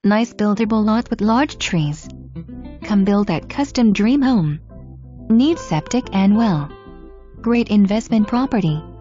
Nice buildable lot with large trees. Come build that custom dream home. Need septic and well. Great investment property.